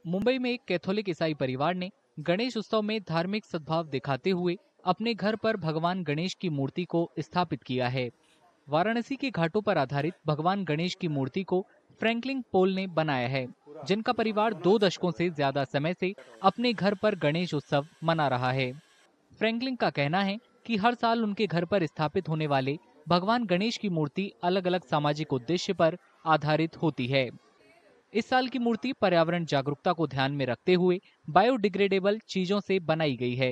मुंबई में एक कैथोलिक ईसाई परिवार ने गणेश उत्सव में धार्मिक सद्भाव दिखाते हुए अपने घर पर भगवान गणेश की मूर्ति को स्थापित किया है। वाराणसी के घाटों पर आधारित भगवान गणेश की मूर्ति को फ्रैंकलिन पोल ने बनाया है, जिनका परिवार 2 दशकों से ज्यादा समय से अपने घर पर गणेश उत्सव मना रहा है। फ्रैंकलिन का कहना है कि हर साल उनके घर पर स्थापित होने वाले भगवान गणेश की मूर्ति अलग अलग सामाजिक उद्देश्य पर आधारित होती है। इस साल की मूर्ति पर्यावरण जागरूकता को ध्यान में रखते हुए बायोडिग्रेडेबल चीजों से बनाई गई है।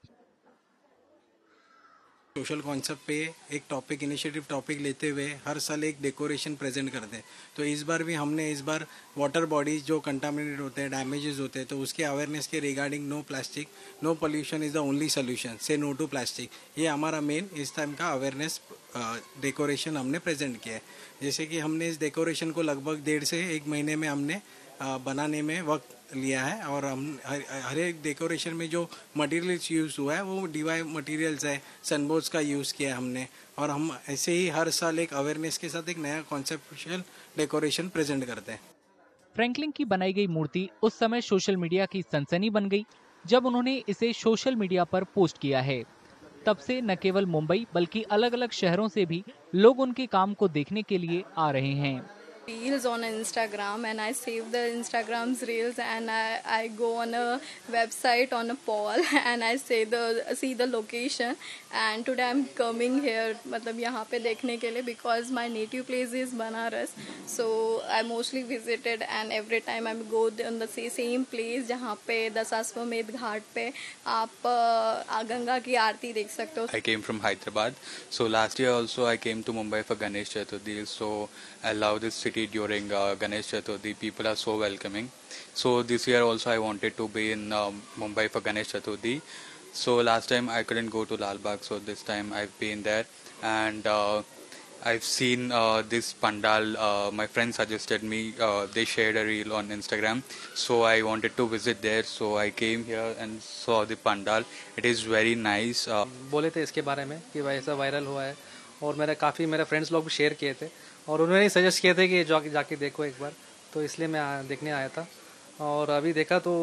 सोशल कॉन्सेप्ट पे एक इनिशिएटिव टॉपिक लेते हुए हर साल एक डेकोरेशन प्रेजेंट करते हैं। तो इस बार भी हमने वाटर बॉडीज जो कंटामिनेटेड होते हैं, डैमेजेस होते हैं, तो उसके अवेयरनेस के regarding no plastic, no pollution is the only solution, say no to plastic, ये हमारा मेन इस टाइम का अवेयरनेस डेकोरेशन हमने प्रेजेंट किया है। जैसे कि हमने इस डेकोरेशन को लगभग 1.5 से 1 महीने में हमने बनाने में वक्त लिया है, और हम हर एक डेकोरेशन में जो मटेरियल्स यूज़ हुआ है वो डीवाई मटेरियल्स है, सनबोर्ड्स का यूज़ किया है हमने। और हम ऐसे ही हर साल एक अवेयरनेस के साथ एक नया कॉन्सेप्चुअल डेकोरेशन प्रेजेंट करते हैं। फ्रैंकलिन की बनाई गई मूर्ति उस समय सोशल मीडिया की सनसनी बन गई जब उन्होंने इसे सोशल मीडिया पर पोस्ट किया है। तब से न केवल मुंबई बल्कि अलग अलग शहरों से भी लोग उनके काम को देखने के लिए आ रहे हैं। Reels on Instagram, and I save the Instagram's reels, and I go on a website on a poll and I see the location, and today I'm coming here मतलब यहाँ पे देखने के लिए, because my native place is Banaras, so I mostly visited, and every time I go on the same place जहाँ पे दशाश्वमेध घाट पे आप गंगा की आरती देख सकते हो। I came from Hyderabad, so last year also I came to Mumbai for Ganesh Chaturthi, so I love this city during Ganesh Chaturthi. People are so welcoming. So this year also I wanted to be in Mumbai for Ganesh Chaturthi. So last time I couldn't go to Lal Bagh, so this time I've been there, and I've seen this pandal. My friend suggested me. They shared a reel on Instagram, so I wanted to visit there. So I came here and saw the pandal. It is very nice. बोले थे इसके बारे में कि भाई ऐसा viral हुआ है, और मेरे फ्रेंड्स लोग भी शेयर किए थे, और उन्होंने सजेस्ट किए थे कि जाके देखो एक बार, तो इसलिए मैं देखने आया था। और अभी देखा तो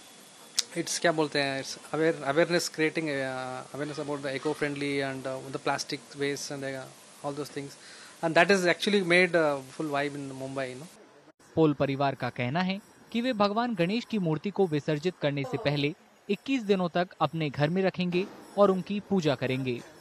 इट्स क्या बोलते हैं, it's awareness creating awareness about the eco friendly and the plastic waste and all those things, and that is actually made full vibe in Mumbai. पोल परिवार का कहना है कि वे भगवान गणेश की मूर्ति को विसर्जित करने से पहले 21 दिनों तक अपने घर में रखेंगे और उनकी पूजा करेंगे।